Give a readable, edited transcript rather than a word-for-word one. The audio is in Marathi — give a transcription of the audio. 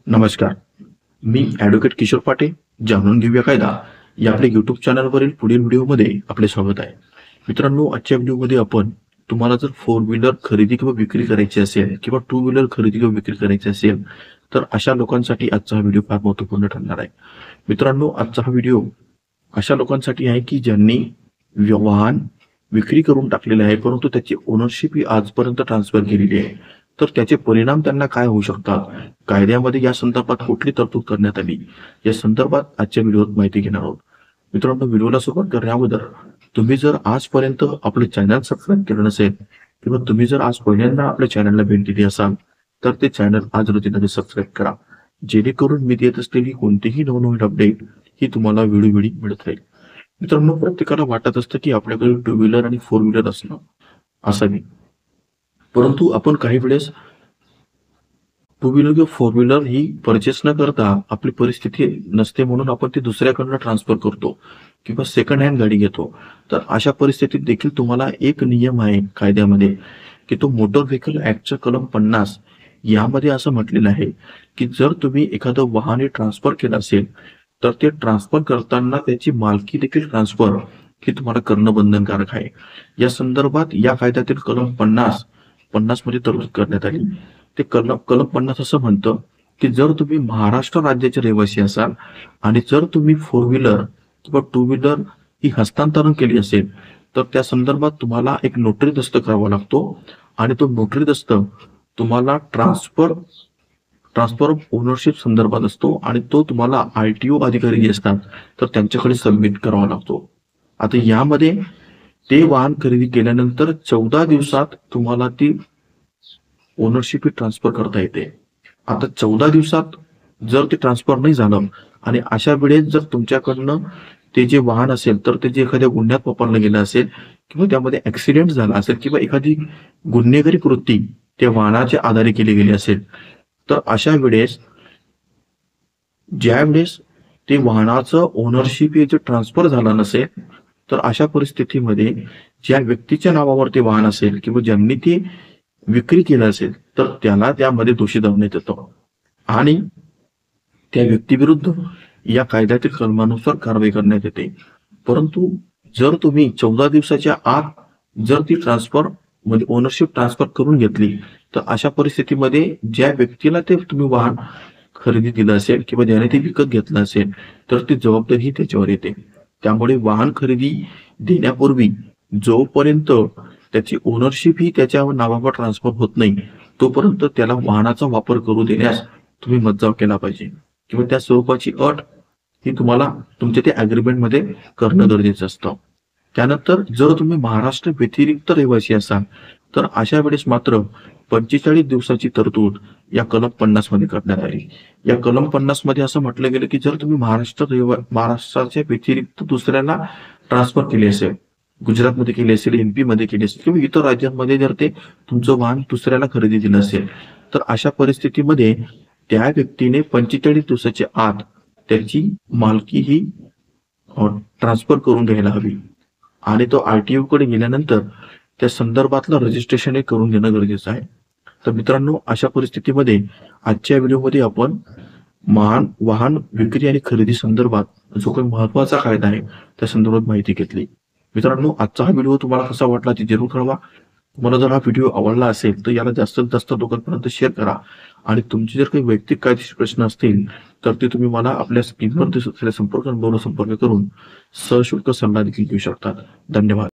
नमस्कार. मी ॲडव्होकेट किशोर पाटे. जाणून घेऊया कायदा या आपल्या युट्यूब चॅनलवरील पुढील व्हिडिओमध्ये आपले स्वागत आहे. मित्रांनो, आजच्या व्हिडिओमध्ये आपण तुम्हाला जर फोर व्हीलर खरेदी किंवा विक्री करायची असेल किंवा टू व्हीलर खरेदी किंवा विक्री करायची असेल तर अशा लोकांसाठी आजचा हा व्हिडिओ फार महत्त्वपूर्ण ठरणार आहे. मित्रांनो, आजचा हा व्हिडिओ अशा लोकांसाठी आहे की ज्यांनी वाहन विक्री करून टाकलेले आहे परंतु त्याची ओनरशिप ही आजपर्यंत ट्रान्सफर केलेली आहे. तर त्याचे परिणाम त्यांना काय होऊ शकतात, कायद्यामध्ये या संदर्भात कुठली तरतूद करण्यात आली, या संदर्भात आजच्या व्हिडिओत माहिती घेणार आहोत. मित्रांनो, व्हिडिओला सुरुवात करण्याअगोदर तुम्ही जर आजपर्यंत आपले चॅनल सबस्क्राईब केलं नसेल किंवा तुम्ही जर आज पहिल्यांदा आपल्या चॅनलला भेट दिली असाल तर ते चॅनल आज रोजीमध्ये सबस्क्राईब करा, जेणेकरून मी देत असलेली कोणतीही नवनवीन अपडेट ही तुम्हाला वेळोवेळी मिळत राहील. मित्रांनो, प्रत्येकाला वाटत असतं की आपल्याकडे टू व्हीलर आणि फोर व्हीलर असणं असावी, परंतु आपण काही वेळेस टू व्हीलर किंवा फोर व्हीलर ही परचेस न करता आपली परिस्थिती नसते म्हणून आपण ती दुसऱ्याकडनं ट्रान्सफर करतो किंवा सेकंड हँड गाडी घेतो. तर अशा परिस्थितीत देखील तुम्हाला एक नियम आहे कायद्यामध्ये की तो मोटर व्हेकल ऍक्टचा कलम 50 यामध्ये असं म्हटलेलं आहे की जर तुम्ही एखादं वाहन ट्रान्सफर केलं असेल तर ते ट्रान्सफर करताना त्याची मालकी देखील ट्रान्सफर ही तुम्हाला करणं बंधनकारक आहे. या संदर्भात या कायद्यातील कलम 50 मध्ये तरतूद करण्यात आली. ते कलम 50 असं म्हणतं की जर तुम्ही महाराष्ट्र राज्याचे रहिवासी असाल आणि जर तुम्ही फोर व्हीलर किंवा टू व्हीलर ही हस्तांतरण केली असेल तर त्या संदर्भात तुम्हाला एक नोटरी दस्त करावा लागतो आणि तो नोटरी दस्त तुम्हाला ट्रान्सफर ऑफ ओनरशिप संदर्भात असतो आणि तो तुम्हाला RTO अधिकारी जे असतात तर त्यांच्याकडे सबमिट करावा लागतो. आता यामध्ये ते वाहन खरेदी केल्यानंतर 14 दिवसात तुम्हाला ती ओनरशिप ट्रान्सफर करता येते. आता 14 दिवसात जर ते ट्रान्सफर नाही झालं आणि अशा वेळेस जर तुमच्याकडनं ते जे वाहन असेल तर ते जे एखाद्या गुन्ह्यात वापरलं गेलं असेल किंवा त्यामध्ये ऍक्सिडेंट झाला असेल किंवा एखादी गुन्हेगारी कृती त्या वाहनाच्या आधारे केली गेली असेल तर अशा वेळेस ज्या वेळेस ते वाहनाचं ओनरशिप हे जे ट्रान्सफर झालं नसेल तर अशा परिस्थितीमध्ये ज्या व्यक्तीच्या नावावर ते वाहन असेल किंवा ज्यांनी ते विक्री केलं असेल तर त्याला त्यामध्ये दोषी धरण्यात येतो आणि त्या व्यक्तीविरुद्ध या कायद्यातील कलमानुसार कारवाई करण्यात येते. परंतु जर तुम्ही 14 दिवसाच्या आत जर ती ट्रान्सफर म्हणजे ओनरशिप ट्रान्सफर करून घेतली तर अशा परिस्थितीमध्ये ज्या व्यक्तीला ते तुम्ही वाहन खरेदी दिलं असेल किंवा ज्याने ते विकत घेतलं असेल तर ती जबाबदारी त्याच्यावर येते. त्यामुळे वाहन खरेदी देण्यापूर्वी जोपर्यंत त्याची ओनरशिप ही त्याच्या नावावर ट्रान्सफर होत नाही तोपर्यंत त्याला वाहनाचा वापर करू देण्यास तुम्ही मज्जाव केला पाहिजे किंवा त्या स्वरूपाची अट ही तुम्हाला तुमच्या त्या अग्रीमेंटमध्ये करणं गरजेचं असतं. त्यानंतर जर तुम्ही महाराष्ट्र व्यतिरिक्त रहिवासी असाल तर अशा वेळेस मात्र 45 दिवसाची तरतूद या कलम 50 मध्ये करण्यात आली. या कलम 50 मध्ये असं म्हटलं गेलं की जर तुम्ही महाराष्ट्राच्या व्यतिरिक्त दुसऱ्याला ट्रान्सफर केली असेल, गुजरातमध्ये केली असेल, MP मध्ये केली असेल किंवा इतर राज्यांमध्ये जर ते तुमचं वाहन दुसऱ्याला खरेदी दिलं असेल तर अशा परिस्थितीमध्ये त्या व्यक्तीने 45 दिवसाच्या आत त्याची मालकी ही ट्रान्सफर करून घ्यायला हवी आणि तो RTO कडे गेल्यानंतर त्या संदर्भातलं रजिस्ट्रेशन हे करून घेणं गरजेचं आहे. तर मित्रांनो, अशा परिस्थितीमध्ये आजच्या व्हिडिओमध्ये आपण वाहन विक्री आणि खरेदी संदर्भात जो काही महत्वाचा कायदा आहे त्या संदर्भात माहिती घेतली. मित्रांनो, आजचा हा व्हिडिओ तुम्हाला कसा वाटला ते जरूर कळवा. तुम्हाला जर हा व्हिडिओ आवडला असेल तर याला जास्तीत जास्त लोकांपर्यंत शेअर करा आणि तुमचे जर काही वैयक्तिक कायदेशीर प्रश्न असतील तर ते तुम्ही मला आपल्या स्क्रीनवर दिसत असलेल्या संपर्क नंबरवर संपर्क करून सशुल्क सल्ला देखील घेऊ शकता. धन्यवाद.